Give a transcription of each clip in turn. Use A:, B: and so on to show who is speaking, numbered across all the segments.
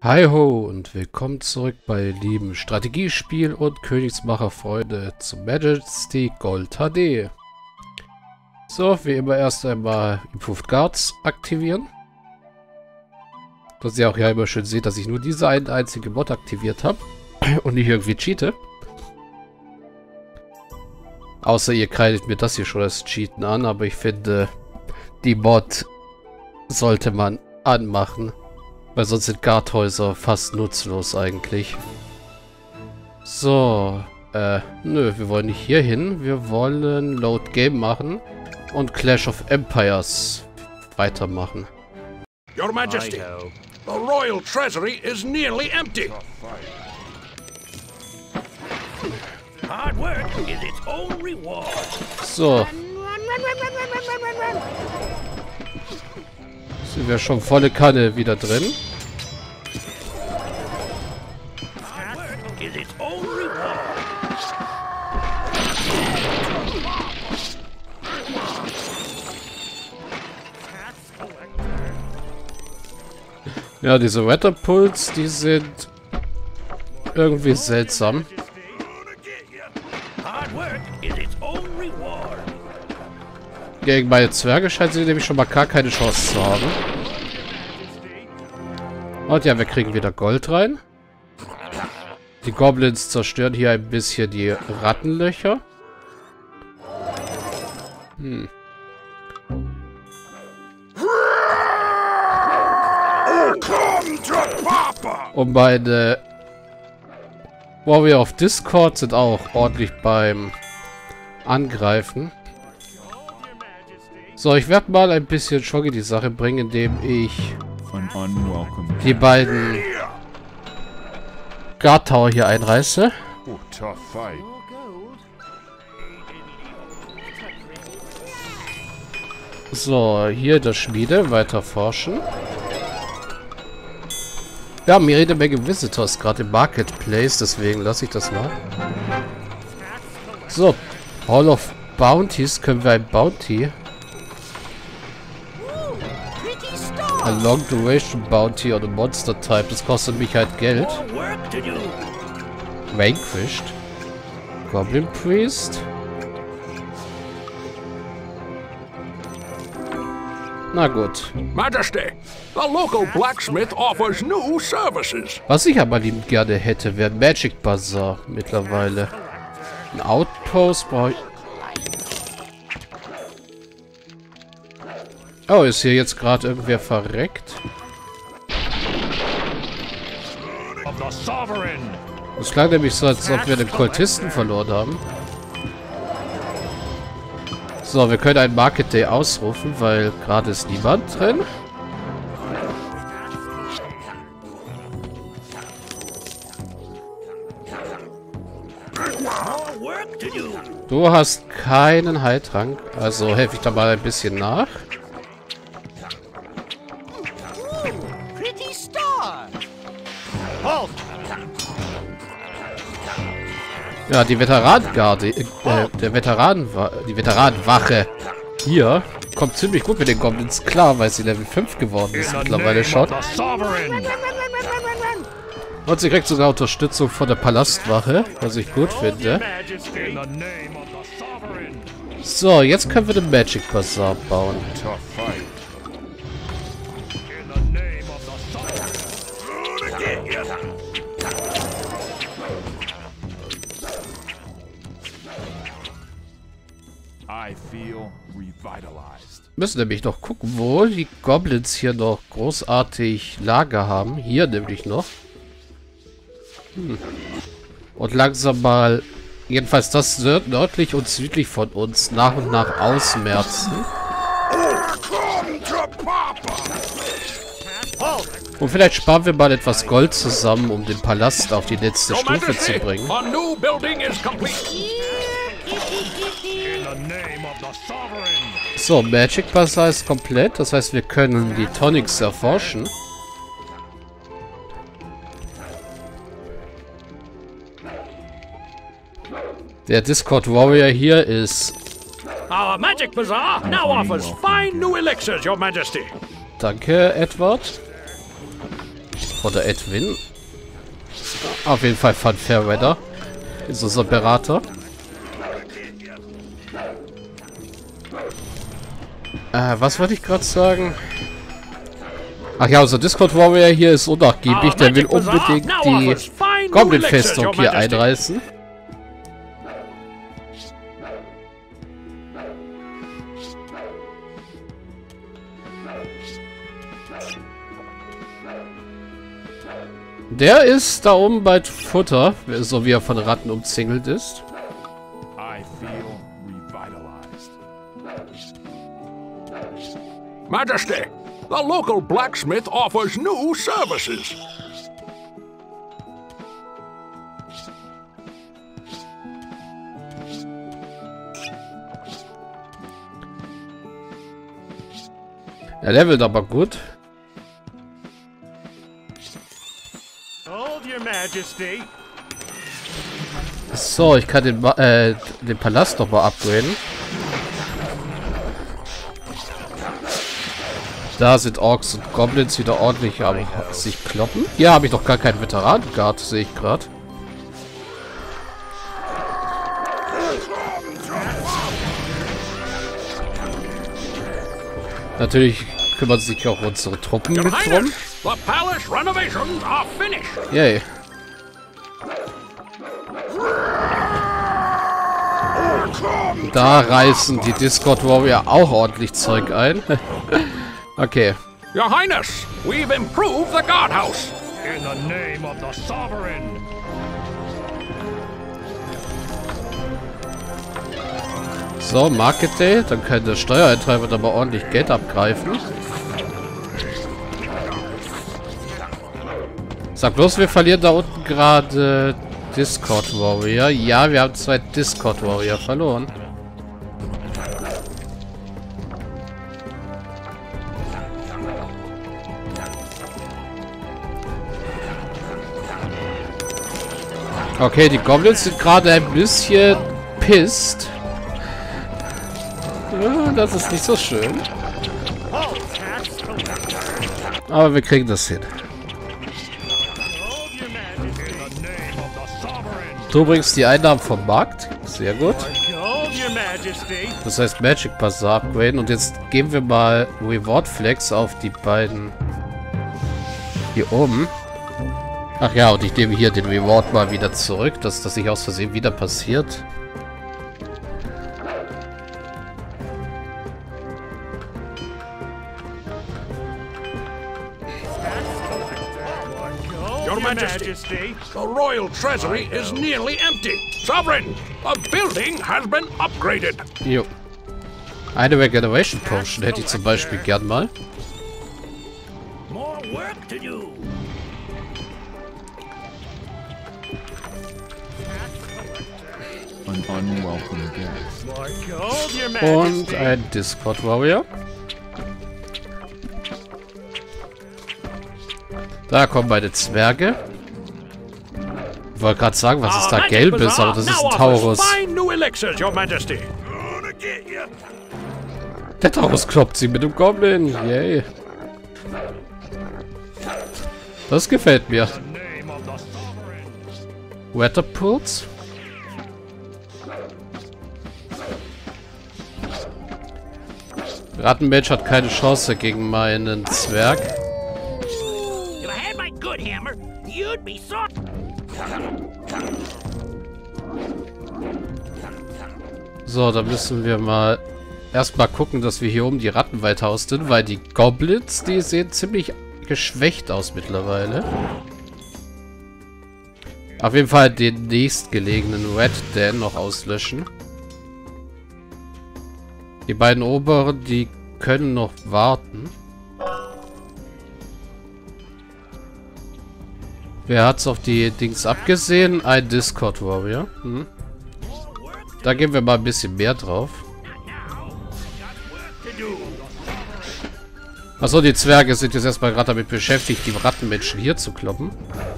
A: Hi ho und willkommen zurück bei lieben Strategiespiel und Königsmacher-Freunde zu Majesty Gold HD. So, wie immer erst einmal Improved Guards aktivieren. Dass ihr auch ja immer schön seht, dass ich nur diese einzige Mod aktiviert habe und nicht irgendwie cheate. Außer ihr kreidet mir das hier schon als Cheaten an, aber ich finde, die Mod sollte man anmachen. Weil sonst sind Guardhäuser fast nutzlos eigentlich. So, nö, wir wollen nicht hier hin. Wir wollen Load Game machen und Clash of Empires weitermachen.
B: Your Majesty, the royal treasury is nearly empty. Hard work is its own reward.
A: So. Sind wir schon volle Kanne wieder drin. Ja, diese Wetterpools, die sind irgendwie seltsam. Gegen meine Zwerge scheint sie nämlich schon mal gar keine Chance zu haben. Und ja, wir kriegen wieder Gold rein. Die Goblins zerstören hier ein bisschen die Rattenlöcher. Und meine Warrior auf Discord sind auch ordentlich beim Angreifen. So, ich werde mal ein bisschen Schock in die Sache bringen, indem ich die beiden Guard Tower hier einreiße. So, hier der Schmiede, weiter forschen. Wir haben hier jede Menge Visitors gerade im Marketplace, deswegen lasse ich das mal. So, Hall of Bounties, können wir ein Bounty. A Long Duration Bounty on a Monster Type, das kostet mich halt Geld. Vanquished. Goblin Priest. Na gut.
B: Majesty, the local blacksmith offers new services.
A: Was ich aber liebend gerne hätte, wäre ein Magic Bazaar mittlerweile. Ein Outpost brauche ich. Oh, ist hier jetzt gerade irgendwer verreckt? Das klang nämlich so, als ob wir den Kultisten verloren haben. So, wir können einen Market Day ausrufen, weil gerade ist niemand drin. Du hast keinen Heiltrank, also helfe ich da mal ein bisschen nach. Ja, die Veteranengarde, die Veteranenwache hier kommt ziemlich gut mit den Goblins klar, weil sie Level 5 geworden ist mittlerweile schon. Und sie kriegt sogar Unterstützung von der Palastwache, was ich gut finde. So, jetzt können wir den Magic Bazaar bauen. Müssen nämlich noch gucken, wo die Goblins hier noch großartig Lager haben. Hier nämlich noch. Und langsam mal, jedenfalls das nördlich und südlich von uns, nach und nach ausmerzen. Und vielleicht sparen wir mal etwas Gold zusammen, um den Palast auf die letzte Stufe zu bringen. So, Magic Bazaar ist komplett. Das heißt, wir können die Tonics erforschen. Der Discord Warrior hier ist...
B: Our Magic Bazaar now offers fine new elixirs, Your Majesty.
A: Danke, Edward. Oder Edwin. Auf jeden Fall Fun Fairweather. Ist unser Berater. Was wollte ich gerade sagen? Ach ja, unser Discord Warrior hier ist unnachgiebig. Der will unbedingt die Goblin-Festung hier einreißen. Der ist da oben bei Futter, so wie er von Ratten umzingelt ist.
B: Majesty, the local blacksmith offers new services.
A: Er levelt aber gut. So, ich kann den Palast noch mal upgraden. Da sind Orks und Goblins wieder ordentlich am sich kloppen. Hier habe ich noch gar keinen Veteran-Guard, sehe ich gerade. Natürlich kümmern sich auch unsere Truppen mit drum. Yay. Da reißen die Discord Warrior auch ordentlich Zeug ein. Okay.
B: Your Highness, we've improved the guardhouse.
C: In the name of the sovereign.
A: So, Market Day. Dann kann der Steuereintreiber aber ordentlich Geld abgreifen. Sag bloß, wir verlieren da unten gerade Discord Warrior. Ja, wir haben 2 Discord Warrior verloren. Okay, die Goblins sind gerade ein bisschen pisst. Ja, das ist nicht so schön. Aber wir kriegen das hin. Du bringst die Einnahmen vom Markt. Sehr gut. Das heißt Magic Bazaar upgraden. Und jetzt geben wir mal Reward Flex auf die beiden hier oben. Ach ja, und ich nehme hier den Reward mal wieder zurück, dass das nicht aus Versehen wieder passiert.
B: Your Majesty, the royal treasury is nearly empty. Sovereign, the building has been upgraded.
A: Jo. Eine Regeneration Potion hätte ich zum Beispiel gern mal.
C: More work to do.
A: Und ein Discord Warrior. Da kommen beide Zwerge. Ich wollte gerade sagen, was ist da Gelbes, aber das ist ein Taurus. Der Taurus kloppt sie mit dem Goblin. Yay. Das gefällt mir. Weatherpools. Rattenmensch hat keine Chance gegen meinen Zwerg. So, da müssen wir mal erstmal gucken, dass wir hier oben die Ratten weiter ausdünnen, weil die Goblins, die sehen ziemlich geschwächt aus mittlerweile. Auf jeden Fall den nächstgelegenen Red Den noch auslöschen. Die beiden oberen, die können noch warten. Wer hat's auf die Dings abgesehen? Ein Discord Warrior. Hm. Da geben wir mal ein bisschen mehr drauf. Achso, die Zwerge sind jetzt erstmal gerade damit beschäftigt, die Rattenmenschen hier zu kloppen.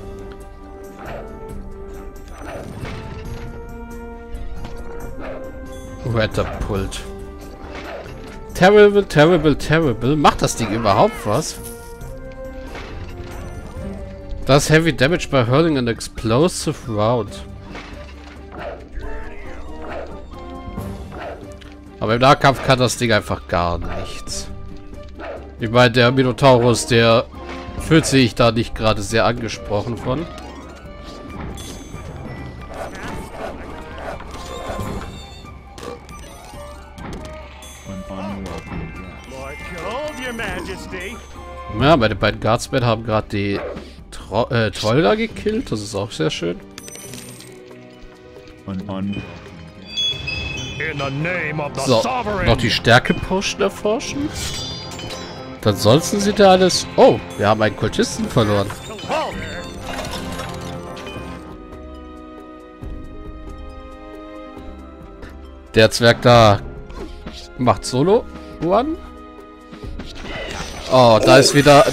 A: Weatherpult. Terrible, terrible, terrible. Macht das Ding überhaupt was? Does heavy damage by hurling an explosive round. Aber im Nahkampf kann das Ding einfach gar nichts. Ich meine, der Minotaurus, der fühlt sich da nicht gerade sehr angesprochen von. Ja, meine beiden Guardsmen haben gerade die Troll da gekillt. Das ist auch sehr schön. So, noch die Stärke-Potion erforschen. Dann sollten sie da alles... Oh, wir haben einen Kultisten verloren. Der Zwerg da macht Solo One. Oh, da ist wieder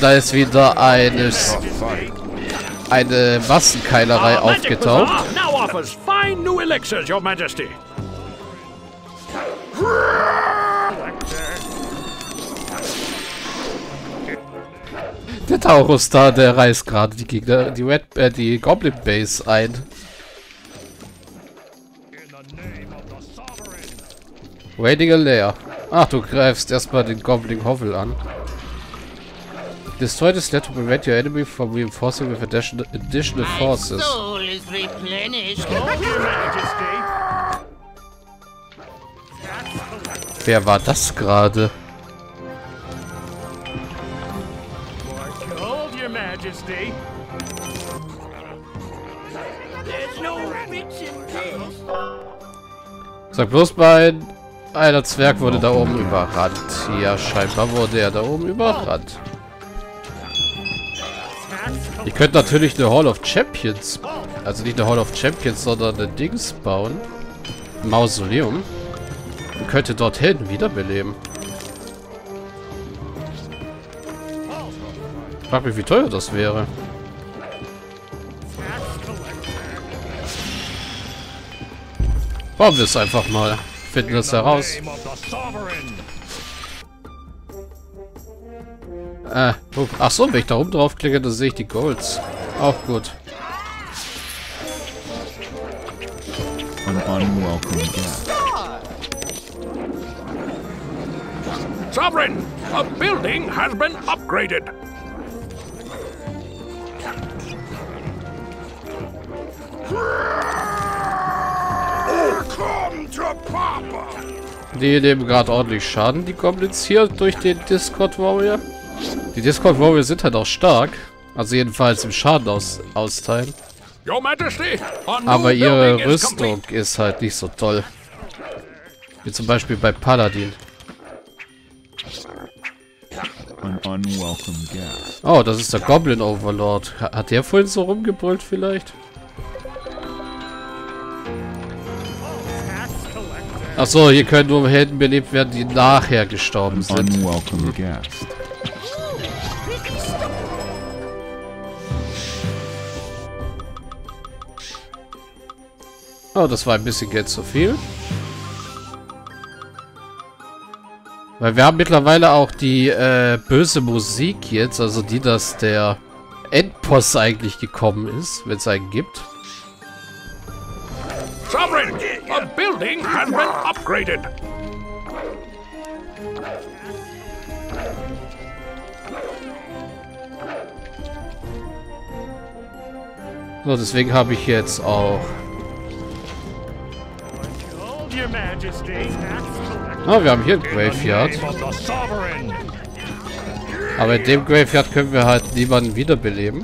A: eine Massenkeilerei aufgetaucht. Der Taurus da, der reißt gerade die Gegner, die Goblin Base ein. Waiting a lair. Ach, du greifst erstmal den Goblin Hovel an. Destroy this letter to prevent your enemy from reinforcing with additional forces. Wer war das gerade? Sag bloß mal, einer Zwerg wurde da oben überrannt. Ja, scheinbar wurde er da oben überrannt. Ich könnte natürlich eine Hall of Champions, also nicht eine Hall of Champions, sondern eine Dings bauen. Ein Mausoleum. Und könnte dorthin wiederbeleben. Ich frag mich, wie teuer das wäre. Bauen wir es einfach mal. Finden das heraus. Ach so, wenn ich da oben drauf klicke, dann sehe ich die Golds. Auch gut.
B: Sovereign, a building has been upgraded.
A: Die nehmen gerade ordentlich Schaden, die Goblins hier, durch den Discord Warrior. Die Discord Warrior sind halt auch stark. Also jedenfalls im Schaden austeilen. Aber ihre Rüstung ist halt nicht so toll. Wie zum Beispiel bei Paladin. Oh, das ist der Goblin Overlord. Hat der vorhin so rumgebrüllt vielleicht? Achso, hier können nur Helden belebt werden, die nachher gestorben sind. Oh, das war ein bisschen Geld zu viel. Weil wir haben mittlerweile auch die böse Musik jetzt, also die, dass der Endboss eigentlich gekommen ist, wenn es einen gibt.
B: Sovereign, a building has been upgraded.
A: So, deswegen habe ich jetzt auch... Oh, wir haben hier ein Graveyard. Aber in dem Graveyard können wir halt niemanden wiederbeleben.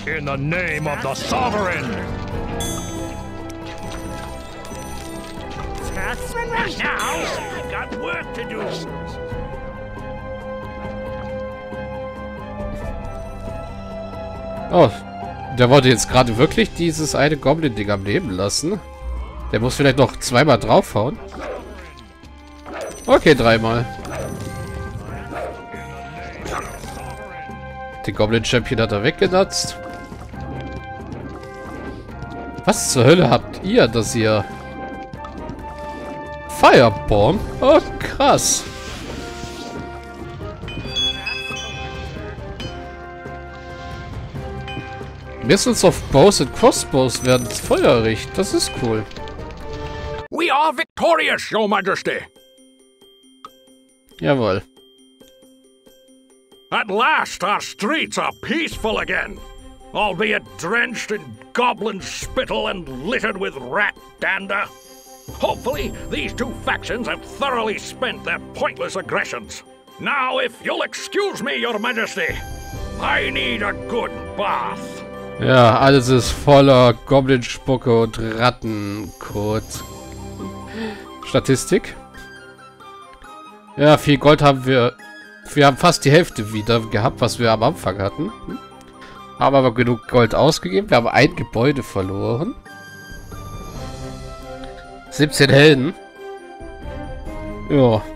A: Oh, der wollte jetzt gerade wirklich dieses eine Goblin-Ding am Leben lassen. Der muss vielleicht noch zweimal draufhauen. Okay, dreimal. Den Goblin-Champion hat er weggenutzt. Was zur Hölle habt ihr, dass ihr... Firebomb? Oh, krass. Missiles of Bows and Crossbows werden feurig. Das ist cool.
B: We are victorious, Your Majesty.
A: Jawohl.
B: At last our streets are peaceful again, albeit drenched in goblin spittle and littered with rat dander. Hopefully, these two factions have thoroughly spent their pointless aggressions. Now, if you'll excuse me, Your Majesty, I need a good bath.
A: Ja, alles ist voller Goblin-Spucke und Rattenkot. Statistik. Ja, viel Gold haben wir... Wir haben fast die Hälfte wieder gehabt, was wir am Anfang hatten. Haben aber genug Gold ausgegeben. Wir haben ein Gebäude verloren. 17 Helden. Ja.